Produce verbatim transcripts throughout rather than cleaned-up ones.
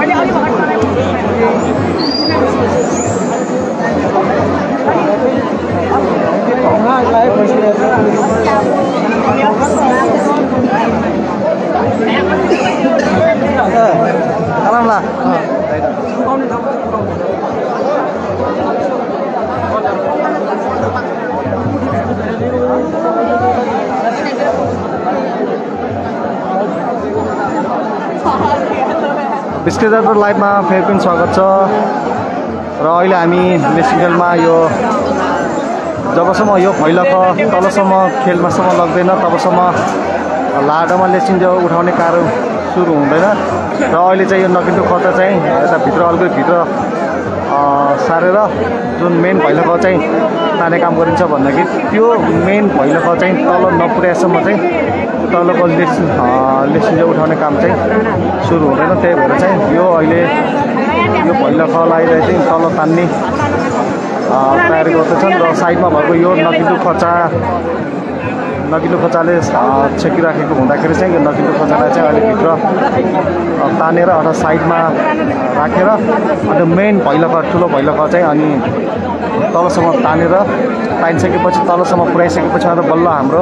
lah. बिस्केटर लाइभमा फेरि पनि स्वागत छ र अहिले हामी नेसनलमा यो जबसम्म यो फैलक तलसम्म खेलमासम्म लाग्दैन तबसम्म लाडोमा लेसिन्जो उठाउने कार्य सुरु हुँदैन र अहिले चाहिँ यो नकिन्दो खर्च चाहिँ यता भित्र अलिकति भित्र सारेर जुन मेन भैलक चाहिँ ताने काम गरिन्छ भन्दाखेरि त्यो मेन भैलक चाहिँ तल नपुर्याएसम्म चाहिँ तलको लेसिन लेसिन्जो उठाउने काम चाहिँ सुरु हुँदैन। त्यही भएर चाहिँ यो अहिले यो भैलकलाई चाहिँ तल तान्ने तयारी गर्दैछन् र साइडमा भएको यो नकिन्दो खर्चा नकिलो खोचाले छेकिराखेको हुँदाखेरि चाहिँ यो नकिलो खोचालाई चाहिँ अहिले भित्र तानेर अथवा साइडमा राखेर अनि मेन भैलक ठुलो भैलक चाहिँ अनि तलसम्म तानेर तानिसकेपछि तलसम्म पुर्याइसकेपछि मात्र बल्ल हाम्रो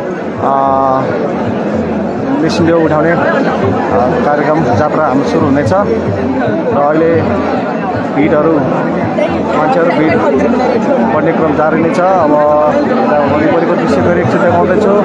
लेसिन्जो उठाउने कार्यक्रम जात्रा हाम्रो सुरु हुनेछ र अहिले भिडहरू मान्छेहरू भिड बढ्ने क्रम जारी नै छ। अब वरिपरिको दृश्य फेरि एकछिन देखाउँदैछु।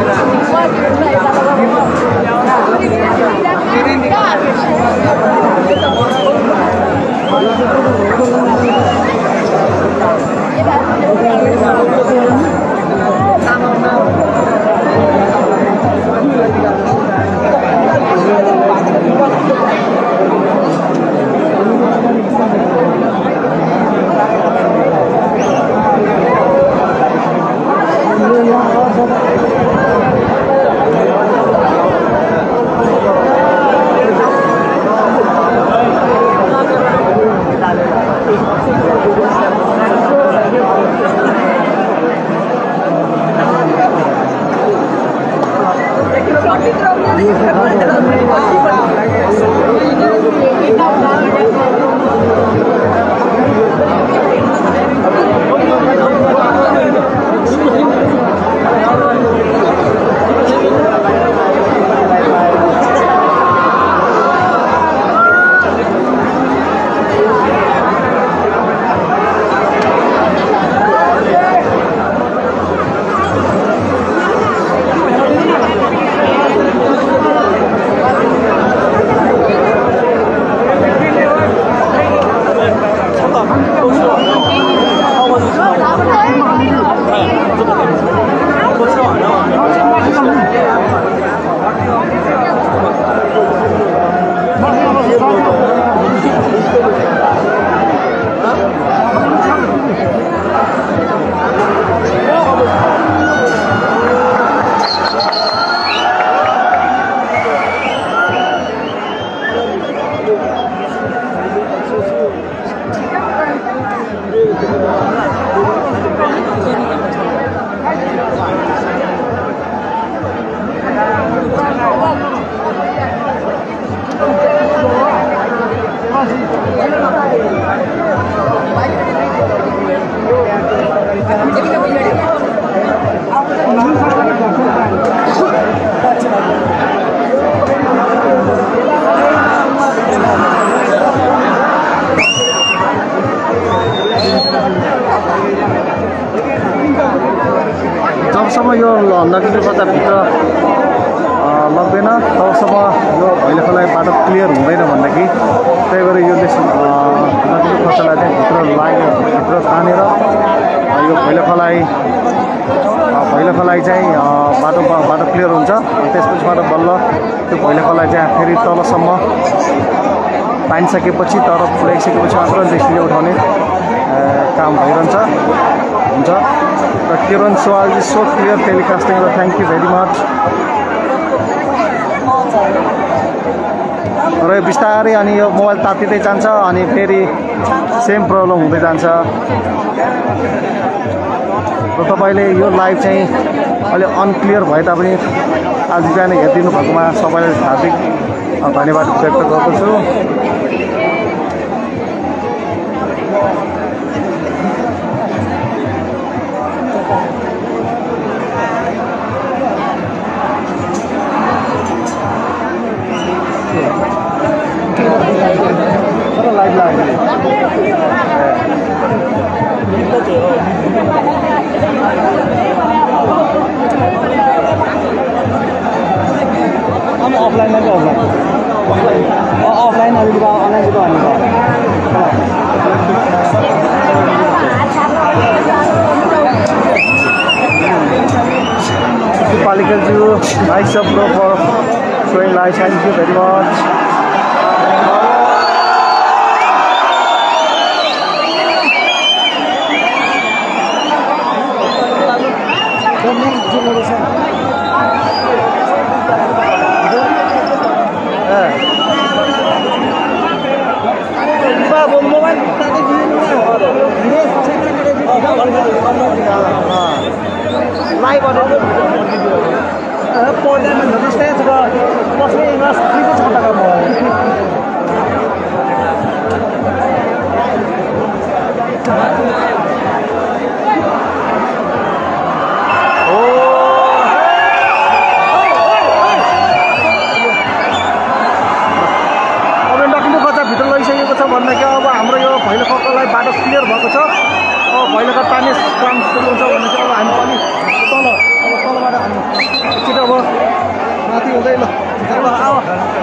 जबसम्म यो नकिलो खोजा भित्र लाग्दैन तबसम्म यो भैलकलाई बाटो क्लियर हुँदैन भन्दाखेरि त्यही भएर यो नकिलो खोजालाई चाहिँ भित्र लाग्यो भित्र तानेर यो भैलकलाई भैलकलाई चाहिँ बाटो बाटो क्लियर हुन्छ। त्यसपछि मात्र बल्ल त्यो भैलकलाई चाहिँ फेरि तलसम्म तानिसकेपछि तर पुर्याइसकेपछि मात्र लेसिन्जो उठाउने काम भइरहन्छ हुन्छ। र किरण सवाल इज सो क्लियर टेलिकास्टिङ र थ्याङ्क यू भेरी मच। र यो बिस्तारै अनि यो मोबाइल तातिँदै जान्छ अनि फेरि सेम प्रब्लम हुँदै जान्छ र तपाईँले यो लाइभ चाहिँ अलि अनक्लियर भए तापनि आज बिहान हेरिदिनु भएकोमा सबैलाई हार्दिक धन्यवाद व्यक्त गर्दछु। लाइभ लाग्यो अफलाइन में अफलाइन अफलाइन अभी ऑनलाइन भी Palikan you, nice up bro for showing live. Thank you very much. Live on it. Poland and the States are mostly in us. People talk about बाटो clear भएको छ अब भैलोका पानी काम सुरु हुन्छ भने चाहिँ अब हामी पनि तल अब तलबाट हामी छिटो अब माथि हुँदै ल आऊ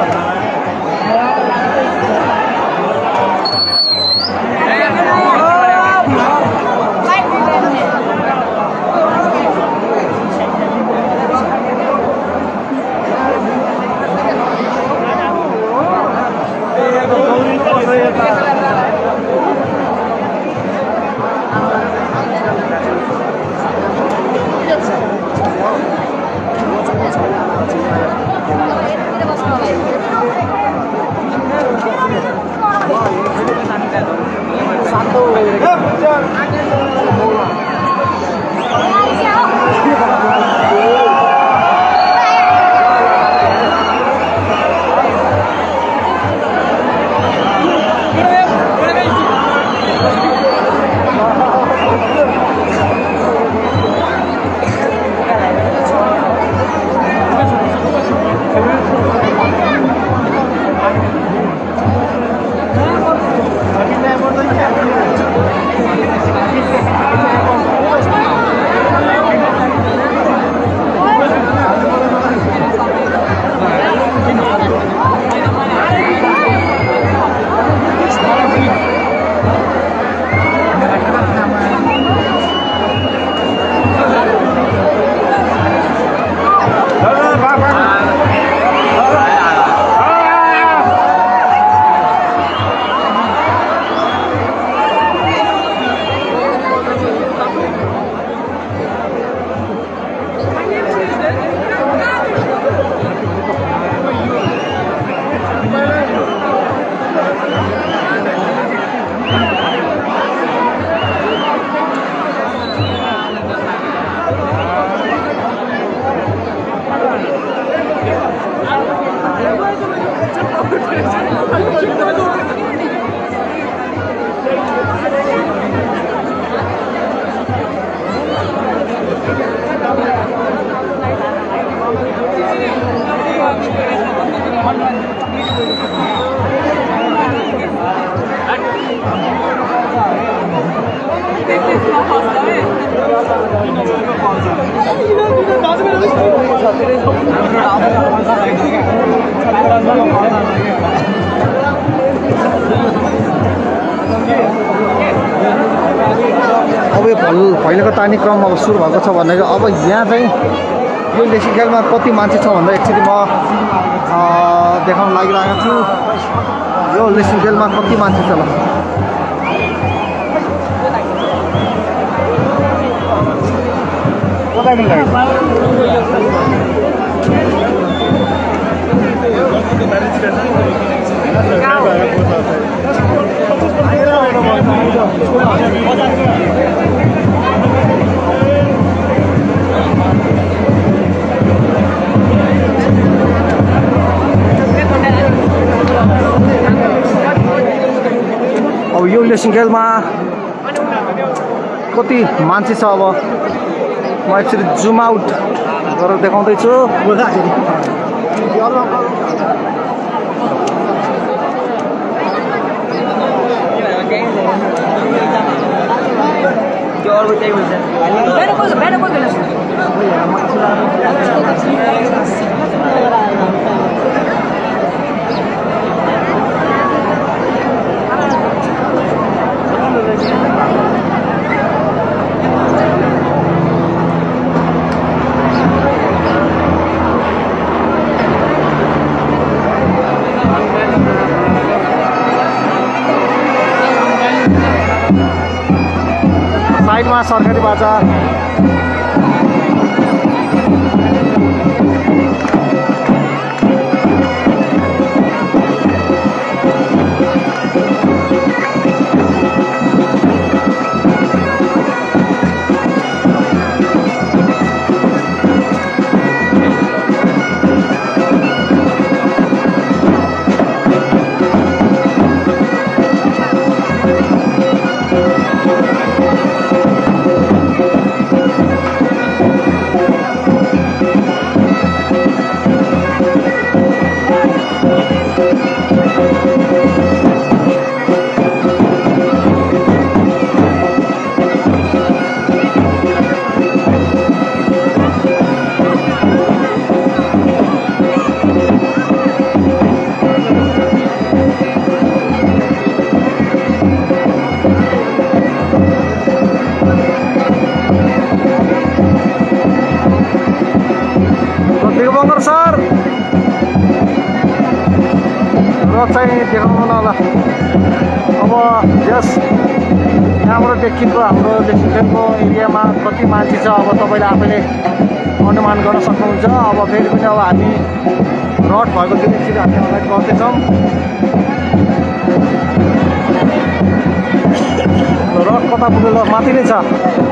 अब यो भैलोको तानी क्रम अब सुरु भएको छ भनेको अब यहाँ चाहिँ यो लेसिखेलमा कति मान्छे छ भन्दा एकचोटि म देखाउन लागिरहेको छु यो लेसिखेलमा कति मान्छे छ ल अब यो लेसिखेलमा कति मान्छे छ अब म एकचोटि जुम आउट गरेर देखाउँदैछु साइडमा सरकारी बाजार सर र चाहिँ देखाउनु न होला अब यस यहाँबाट देखिन्छ हाम्रो लेक्सिङटनको एरियामा कति मान्छे छ अब तपाईँले आफैले अनुमान गर्न सक्नुहुन्छ। अब फेरि पनि अब हामी रड भएको दृश्य हामी अगाडि गर्दैछौँ। रड कता पुग्यो ल माथि नै छ।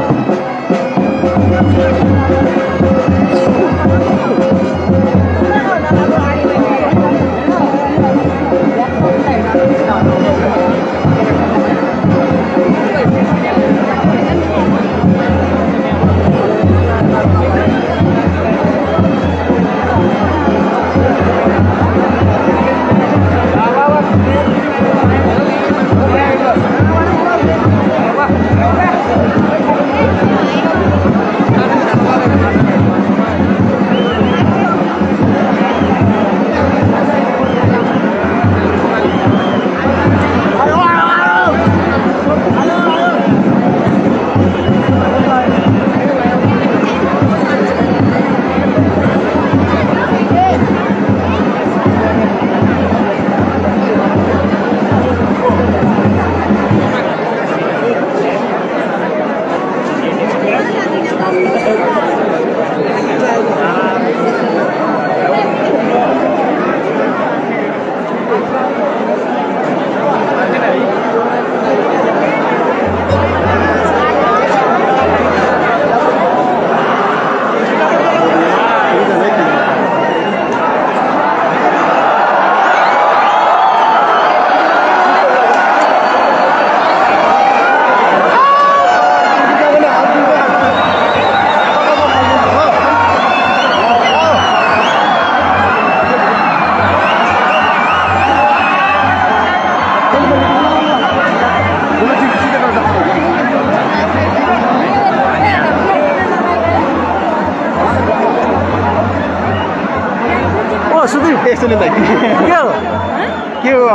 यस्तो नि त के हो के हो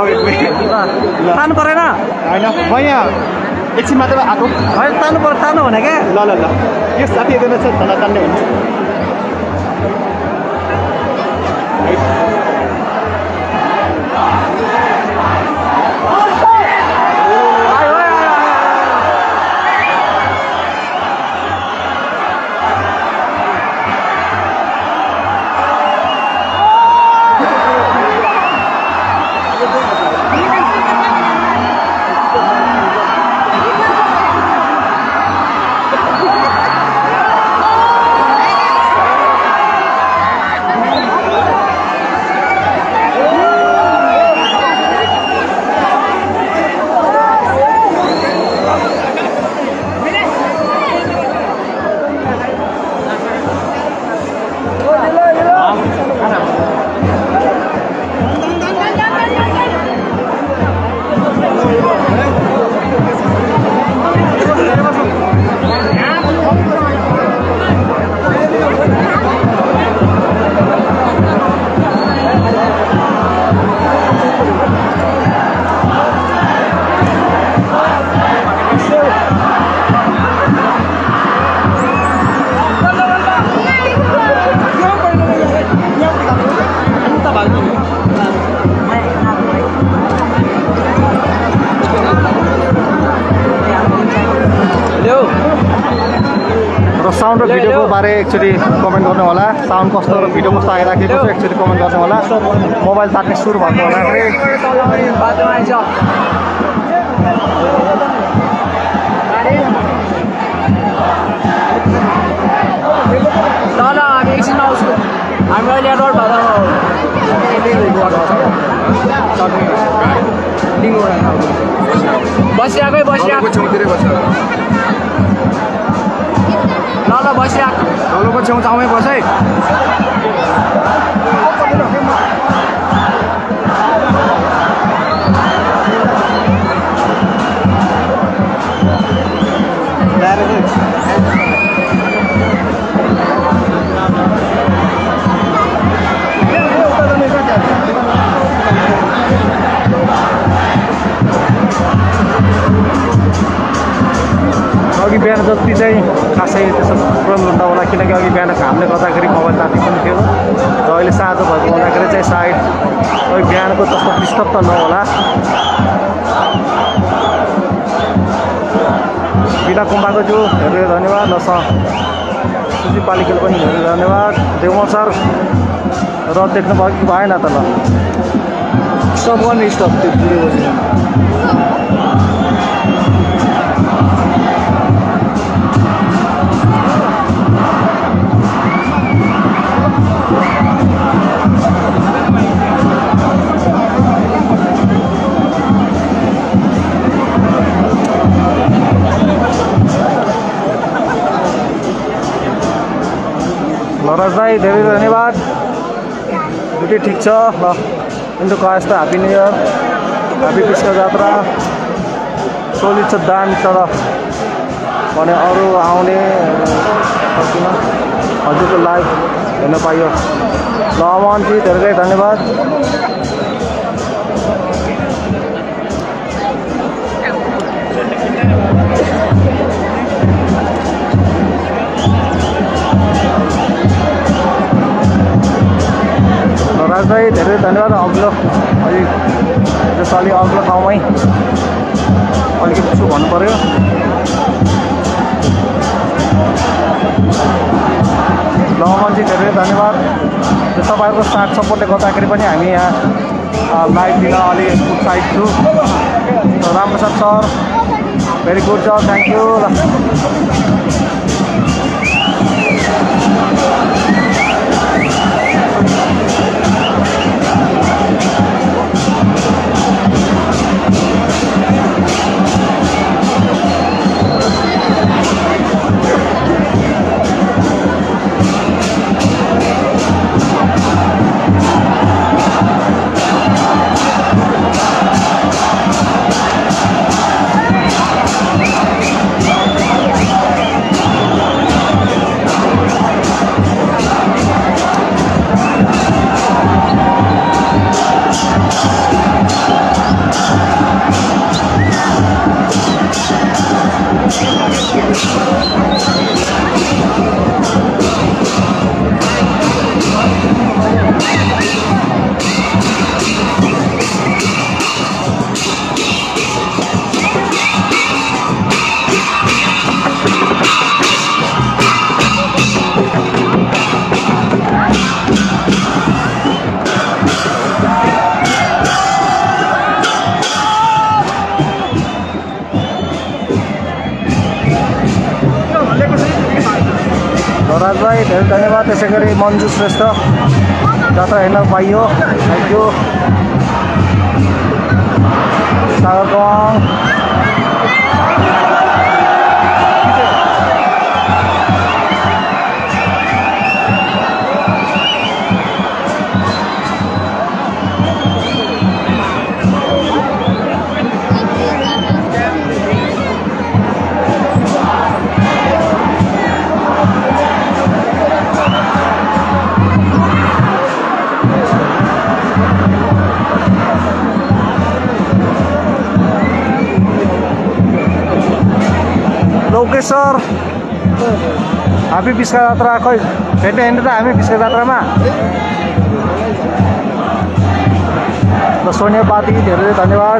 तान्नु परेन होइन म यहाँ एकछिन मात्र आएको होइन तान्नु पर्यो तान्नु भने क्या ल ल ल यो साथी यता छ तल तान्ने हुन्छ साउन्ड र भिडियोको बारे एकचोटि कमेन्ट गर्नु होला। साउन्ड कस्तो र भिडियो कस्तो आइराखेको छ एकचोटि कमेन्ट गर्नु होला। मोबाइल तात्ने सुरु भएको होला रे। ल ल हामी एकछिनमा उसको हामी अहिले रोड भएर बसिरहेकै बसिरहेको छेउतिरै बस्छ ल ल बसिरहेको तलको छेउछाउमै बस है। अघि बिहान जति चाहिँ खासै त्यस्तो प्रब्लम हुँदा होला, किनकि अघि बिहान घामले गर्दाखेरि मोबाइल ताती पनि थियो र अहिले साँझ भएको हुँदाखेरि चाहिँ सायद अघि बिहानको जस्तो डिस्टर्ब त नहोला। बिना कुम्बाको छु धेरै धन्यवाद। र सुजी पालिकेल पनि धेरै धन्यवाद। देवमल सर र देख्नुभयो कि भएन त ल स्टप गर्ने स्टप त्यो पुरै बसिरहेको लराज भाइ धेरै धन्यवाद। दुटै ठिक छ ल। इन्टु कस्तो happy new year, happy Krishna Jatra. Solid छ दामी तर भने अरू आउने सकिन हजुरको लाइभ हेर्न पाइयो। ल अमनजी धेरै धेरै धन्यवाद। राज भाइ धेरै धन्यवाद। अग्लो अलि जस्तो अलि अग्लो ठाउँमै अलिकति छु भन्नु पऱ्यो। ल अमनजी धेरै धन्यवाद। तपाईँहरूको साथ सपोर्टले गर्दाखेरि पनि हामी यहाँ लाइभ दिन अलि उत्साहित छु। राम्रो छ sir, very good job, thank you. ल राज भाइ धेरै धन्यवाद। त्यसै गरी मन्जु श्रेष्ठ जात्रा हेर्न पाइयो, थ्याङ्क यू। सागर गवाङ लोकेश्वर हामी बिस्का जात्रा खै भेट्ने होइन त हामी बिस्का जात्रामा। र सोनिया पाती धेरै धन्यवाद।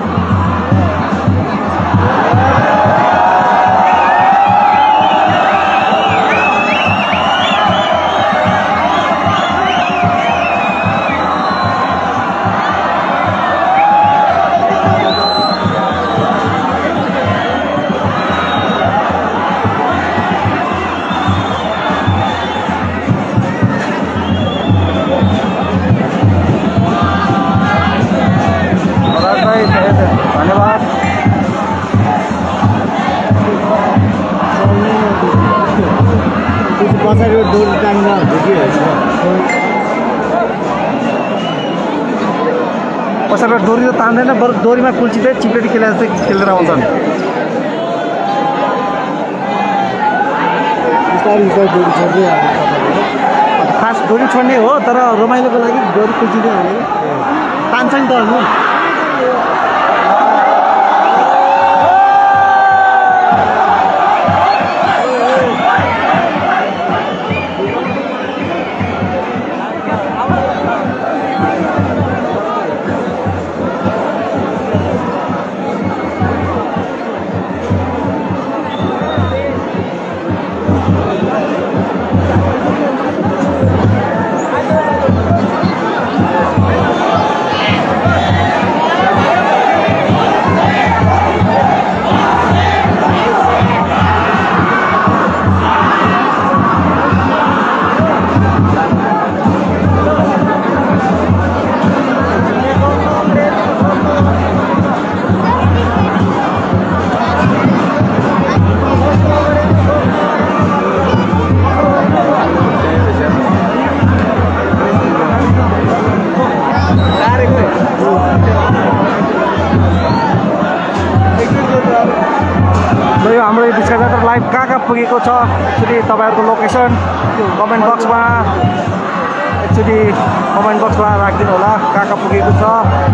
धन्यवाद। पछाडि डोरी टाङ्दा पछाडिबाट डोरी त तान्दैन, बरु डोरीमा कुल्चिँदै चिप्लेटी खेले जस्तै खेलेर आउँछन्। खास डोरी छोड्ने हो, तर रमाइलोको लागि डोरी कुल्चिँदै हो। तान्छ नि त अनि पुगेको छ। एकचोटि तपाईँहरूको लोकेसन कमेन्ट बक्समा एकचोटि कमेन्ट बक्समा राखिदिनु होला कहाँ कहाँ पुगेको छ।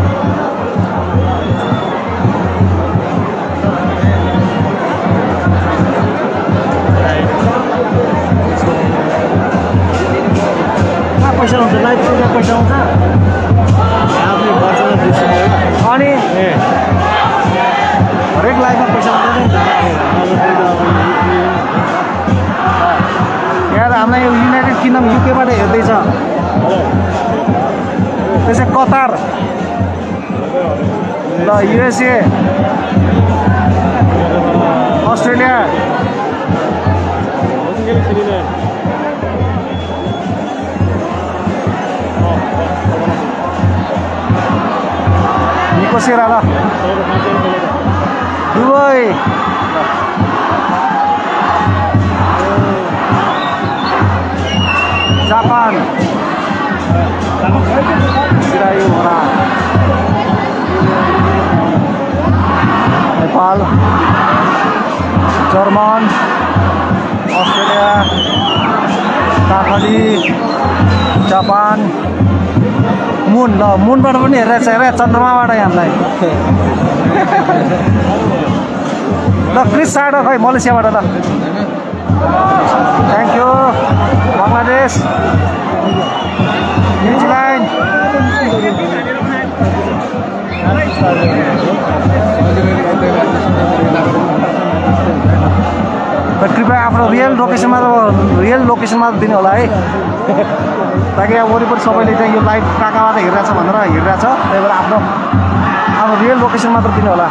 कहाँ पैसा हुन्छ लाइभ सुन्दा पैसा आउँछ अनि हरेक लाइभमा पैसा आउँदैन। यार हामीलाई यो युनाइटेड किङडम युकेबाट हेर्दैछ, त्यसै कतार ल युएसए अस्ट्रेलिया निकोसिया ल Dubai Japan Nepal German Australia ताखली जापान मुन ल मुनबाट पनि हेरेर हेरे चन्द्रमाबाट हामीलाई ल क्रिस साडो खै मलेसियाबाट ल थ्याङ्क यू बङ्गलादेश न्युजिल्यान्ड कृपया आफ्नो रियल लोकेसनमा रियल लोकेसनमा दिनु होला है ताकि अब वरिपरि सबैले चाहिँ यो लाइभ कहाँ कहाँबाट हेरिरहेछ भनेर हेरिरहेछ। त्यही भएर आफ्नो आफ्नो रियल लोकेसन मात्र दिनु होला।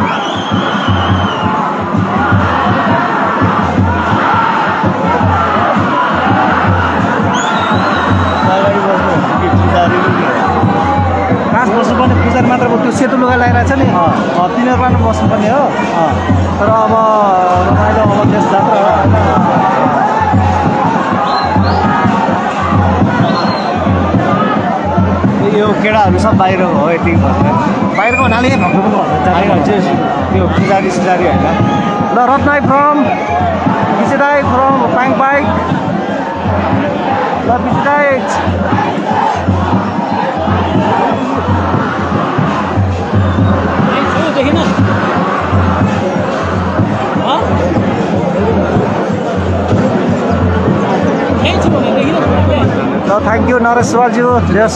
खास बस्नुपर्ने पुजारी मात्र त्यो सेतो लुगा लगाइरहेको छ नि तिनीहरूमा पनि बस्नुपर्ने हो। तर अब रमाइलो अब देश जात्रा हो होइन। यो केटाहरू सब बाहिर हो यति बाहिरको हुनाले भक्कु पनि भन्छ त्यो पुजारी सुजारी होइन। ल रत्नाई फ्रम विजयदाई फ्रम पाङ बाइक ल विजयदाई ल थ्याङ्क यू नरेश्वरज्यू यस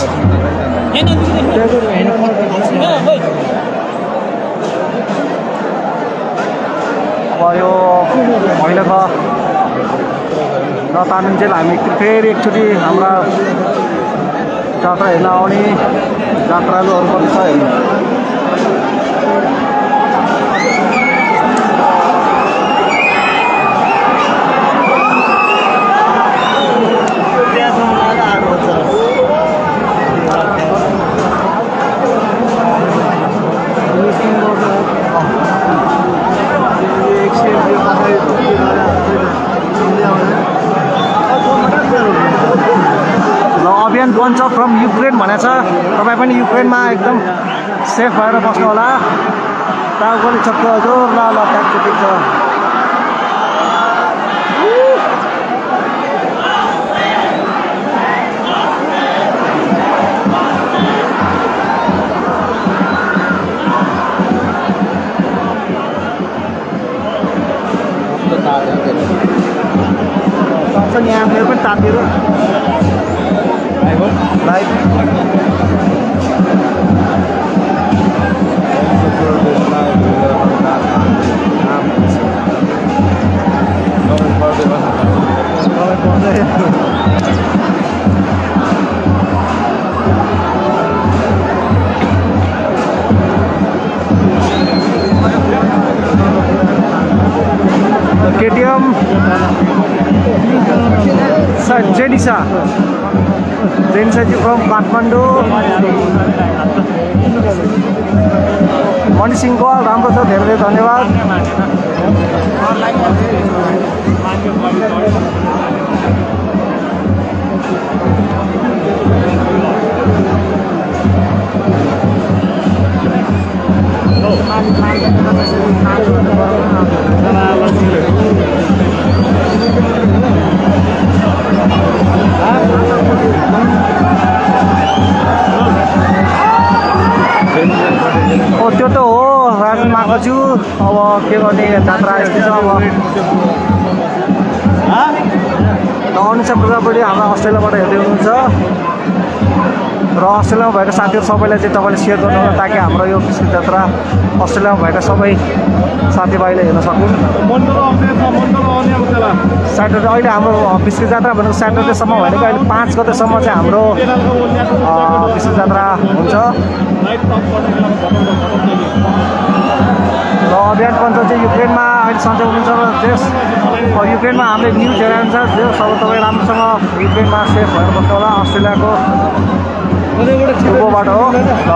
अब यो भैलेखा नतानिन्जेल हामी फेरि एकचोटि हाम्रा जात्रा हेर्न आउने जात्रालुहरू पनि छ हेर्नु। युक्रेन भनेको छ तपाईँ पनि युक्रेनमा एकदम सेफ भएर बस्नु होला टाउकोले चक्क हजुर ल ल ट्याक्क ठिक छ यहाँ मेरो पनि तातेर live KTM Jenisa Jenisa ji from Kathmandu Mani Singh कल राम्रो छ धेरै धेरै धन्यवाद ओ त्यो त हो राजन मार्गज्यू अब के गर्ने जात्रा यस्तै छ अब अनिसा प्रजापति हाम्रो अस्ट्रेलियाबाट हेर्दै हुनुहुन्छ र अस्ट्रेलियामा भएका साथीहरू सबैलाई चाहिँ तपाईँले सेयर गर्नु होला ताकि हाम्रो यो बिस्कुट जात्रा अस्ट्रेलियामा भएका सबै साथीभाइले हेर्न सकुन् स्याटरडे अहिले हाम्रो बिस्कुट जात्रा भनेको स्याटरडेसम्म भनेको अहिले पाँच गतेसम्म चाहिँ हाम्रो बिस्कुट जात्रा हुन्छ र अभियान पञ्च चाहिँ युक्रेनमा अहिले सन्चै हुनुहुन्छ र देश युक्रेनमा हामीले न्युज हेरेर छ देश अब तपाईँ राम्रोसँग युक्रेनमा सेफ भएर बस्नु होला अस्ट्रेलियाको बाट हो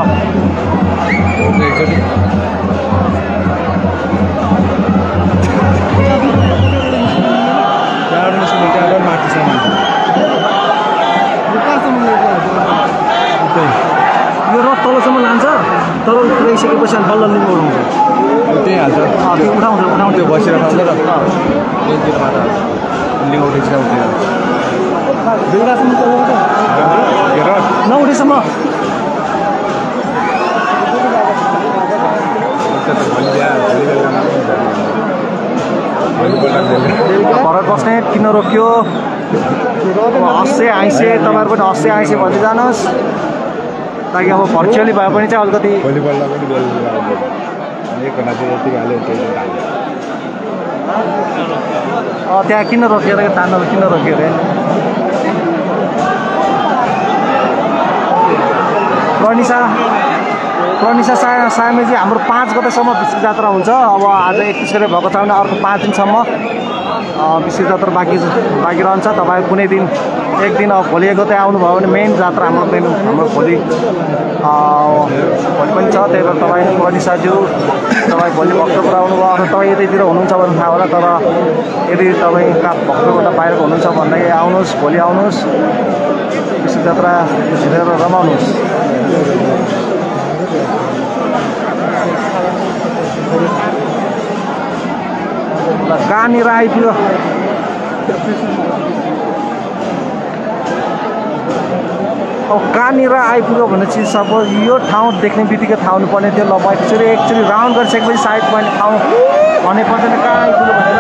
यो रथ तलसम्म लान्छ तल पुऱ्याइसकेपछि अनि बल्ल लिनु उठाउँछ त्यही हाल्छ त्यो उठाउँछ उठाउँछ त्यो बसेर खान्छ र एकदिनबाट लिङ उठेछ उठेर बेलुकासम्म नउठेसम्म भरत बस्ने किन रोक्यो हस्से आइसे तपाईँहरू पनि हस्से आइसे भन्दै जानुहोस् ताकि अब भर्चुअली भए पनि चाहिँ अलिकति त्यहाँ किन रोकेर तान्न किन रोक्यो अरे प्रनिसा प्रनिसा सा सामेजी हाम्रो पाँच गतेसम्म बिस्कुट जात्रा हुन्छ अब आज एकतिस गते भएको छ भने अर्को पाँच दिनसम्म बिस्कुट जात्रा बाँकी बाँकी रहन्छ तपाईँ कुनै दिन एक दिन अब भोलि गते आउनुभयो भने मेन जात्रा हाम्रो मेन हाम्रो भोलि भोलि पनि छ त्यही भएर तपाईँ प्रनिसाज्यू तपाईँ भोलि भक्तपुर आउनुभयो अथवा तपाईँ यतैतिर हुनुहुन्छ भने थाहा होला तर यदि तपाईँ कहाँ भक्तपुरबाट बाहिरको हुनुहुन्छ भन्दाखेरि आउनुहोस् भोलि आउनुहोस् बिस्कुट जात्रा हेरेर रमाउनुहोस् कहाँनिर आइपुग्यो अब कहाँनिर आइपुग्यो भनेपछि सपोज यो ठाउँ देख्ने बित्तिकै थाहा हुनुपर्ने थियो ल म एकचोटि एकचोटि राउन्ड गरिसकेपछि सायद मैले ठाउँ भन्ने पर्दैन कहाँ आइपुग्यो भनेर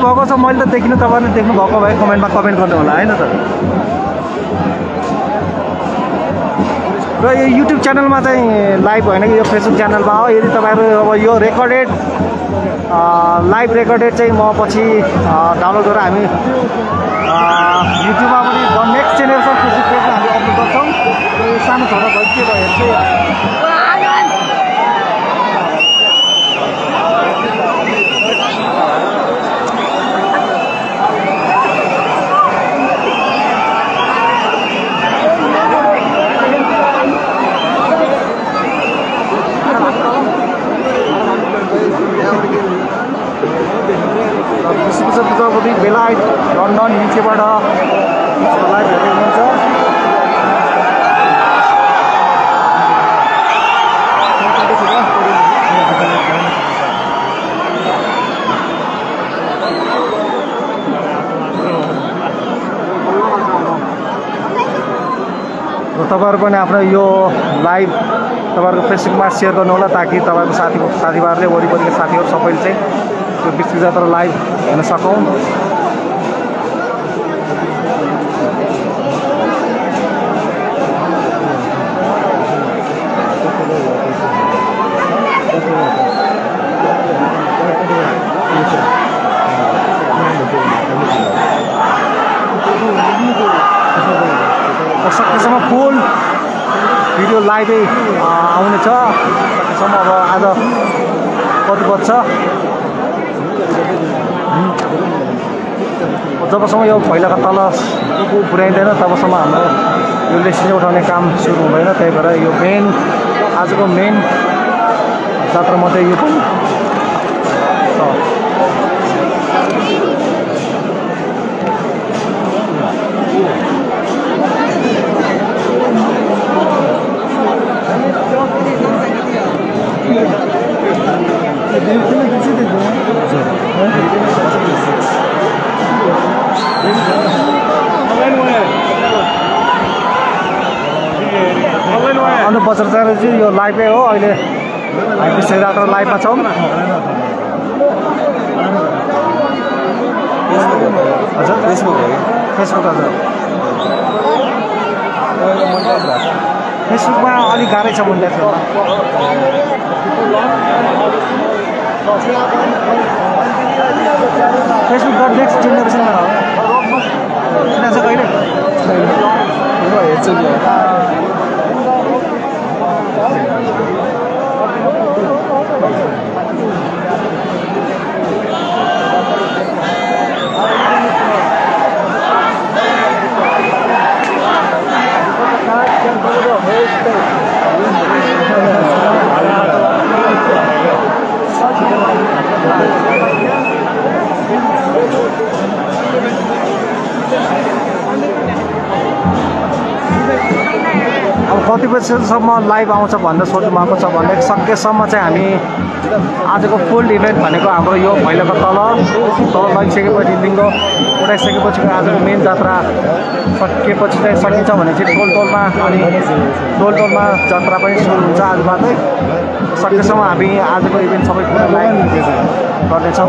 भएको छ मैले त देखिनँ तपाईँले देख्नु भएको भए कमेन्टमा कमेन्ट गर्नु होला हैन त र यो युट्युब च्यानलमा चाहिँ लाइभ होइन कि यो फेसबुक च्यानलमा हो यदि तपाईँहरू अब यो रेकर्डेड लाइभ रेकर्डेड चाहिँ म पछि डाउनलोड गरेर हामी युट्युबमा पनि द नेक्स्ट जेनेरेसन फेसबुक पेजमा हामी अपलोड गर्छौँ यो सानो छोरा भयो के भयो हेर्छु प्रजापति बेलायत लन्डन युकेबाट लाइभ हेर्दै हुनुहुन्छ र तपाईँहरू पनि आफ्नो यो लाइभ तपाईँहरूको फेसबुकमा सेयर गर्नु होला ताकि तपाईँको साथी साथीभाइहरूले वरिपरिका साथीहरू सबैले चाहिँ त्यो विश्व जात्रा लाइभ हेर्न सकौँ सकेसम्म फुल भिडियो लाइभै आउनेछ सकेसम्म अब आज कति बज्छ जबसम्म यो भैलाका तल पुर्याइँदैन तबसम्म हाम्रो यो लेसिन उठाउने काम सुरु हुँदैन त्यही भएर यो मेन आजको मेन जात्रा मध्ये यो पनि अन्त बजार चाहिँ यो लाइभै हो अहिले हामी त्यसै राखेर लाइभमा छौँ हजुर फेसबुक हो फेसबुक हजुर फेसबुकमा अलिक गाह्रै छ मुन्डा फेसबुक डट नेक्स्ट जेनेरेसनमा हो सुनेको छ कहिले हेर्छु अब कति बजीसम्म लाइभ आउँछ भनेर सोध्नु भएको छ भने सकेसम्म चाहिँ हामी आजको फुल इभेन्ट भनेको हाम्रो यो भैलोको तल तल लगिसकेपछि लिङ्ग उठाइसकेपछि आजको मेन जात्रा सकिएपछि चाहिँ सकिन्छ भने चाहिँ टोल टोलमा अनि टोल टोलमा जात्रा पनि सुरु हुन्छ आजबाटै सकेसम्म हामी आजको इभेन्ट सबै कुरा लाइभ गर्नेछौँ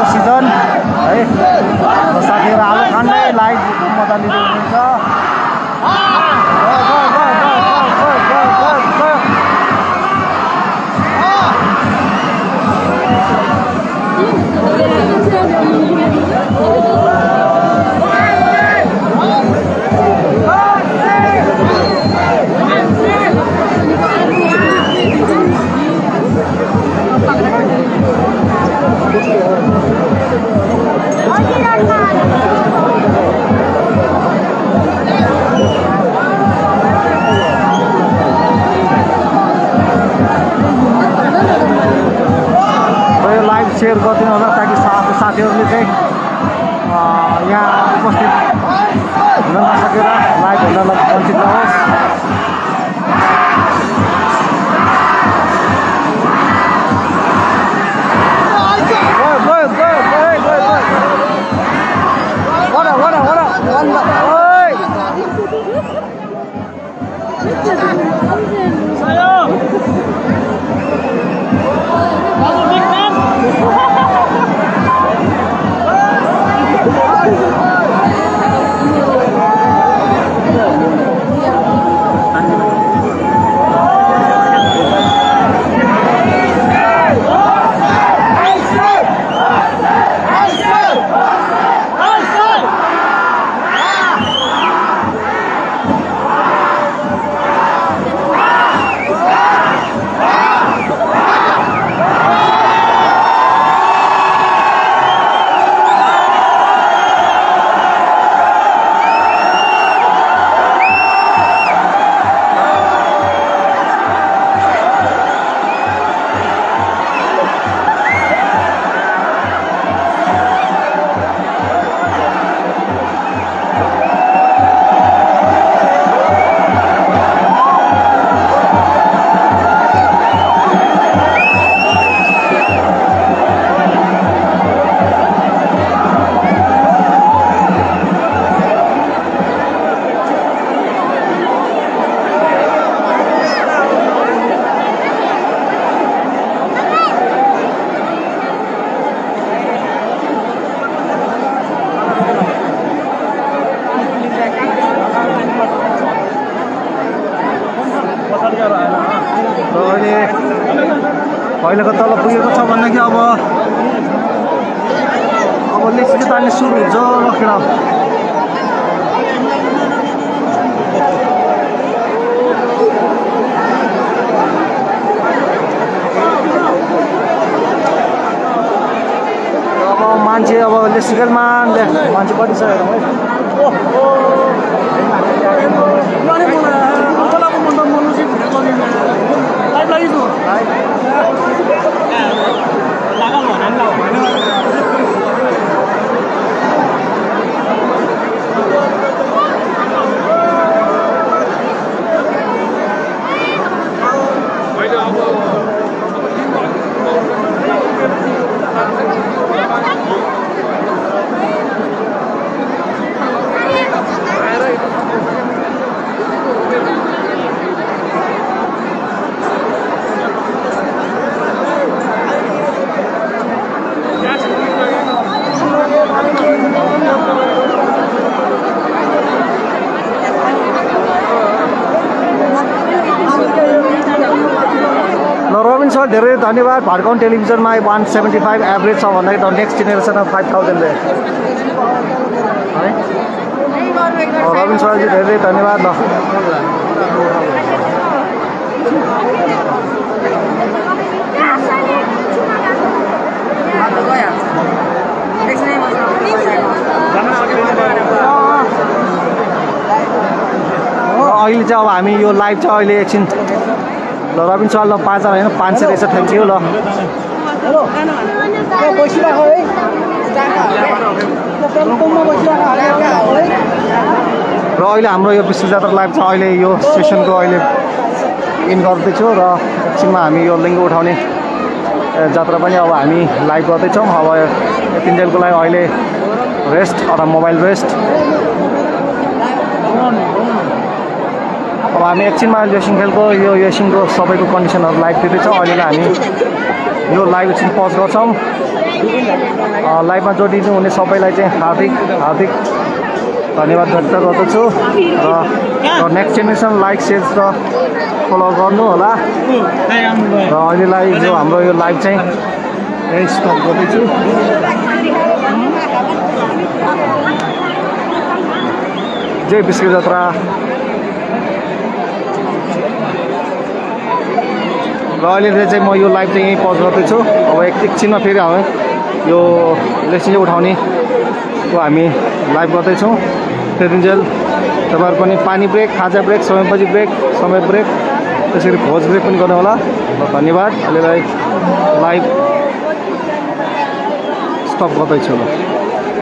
आलुको सिजन है साथीहरू आलु खाँदै लाइभ मजा लिँदै हुनुहुन्छ सेयर गरिदिनु होला ताकि साथ साथीहरूले चाहिँ यहाँ उपस्थित हुन नसकेर लाइभ हेर्नलाई वञ्चित नहोस् पहिलेको तल पुगेको छ भनेदेखि अब अब लेक्सी तान्ने सुरु हुन्छ लखेर अब मान्छे अब लेक्सिकलमा मान्छे कति छ हेरौँ है सर धेरै धन्यवाद भार्काउन टेलिभिजनमा वान सेभेन्टी फाइभ एभरेज छ भन्दाखेरि त नेक्स्ट जेनेरेसनमा फाइभ थाउजन्डले है रबिन सरजी धेरै धेरै धन्यवाद ल अहिले चाहिँ अब हामी यो लाइभ चाहिँ अहिले एकछिन ल रबिन सर ल पाँच हजार होइन पाँच सय रहेछ थ्याङ्क यू ल र अहिले हाम्रो यो विश्व जात्रा लाइभ चाहिँ अहिले यो सेसनको अहिले इन गर्दैछु र एकछिनमा हामी यो लिङ्ग उठाउने जात्रा पनि अब हामी लाइभ गर्दैछौँ अब यतिन्जेलको लागि अहिले रेस्ट अथवा मोबाइल रेस्ट अब हामी एकछिनमा रेसिङ खेलको यो रेसिङको सबैको कन्डिसनहरू लाइभ दिँदैछौँ अहिले हामी यो लाइभ एकछिन पज गर्छौँ। लाइभमा जोडिनु हुने सबैलाई चाहिँ हार्दिक हार्दिक धन्यवाद व्यक्त गर्दछु र नेक्स्ट जेनेरेसन लाइक सेयर र फलो गर्नु होला। र अहिलेलाई जो हाम्रो यो लाइभ चाहिँ यही स्टप गर्दैछु। जय बिस्के जात्रा। र अहिले चाहिँ म यो लाइभ चाहिँ यहीँ पज गर्दैछु। अब एक एकछिनमा फेरि हामी यो लेसिङ उठाउनेको हामी लाइभ गर्दैछौँ। त्यतिन्जेल तपाईँहरू पनि पानी ब्रेक, खाजा ब्रेक, समयपछि ब्रेक, समय ब्रेक, त्यसरी भोज ब्रेक पनि गर्नु होला। र धन्यवाद। अहिलेलाई लाइभ स्टप गर्दैछु ल।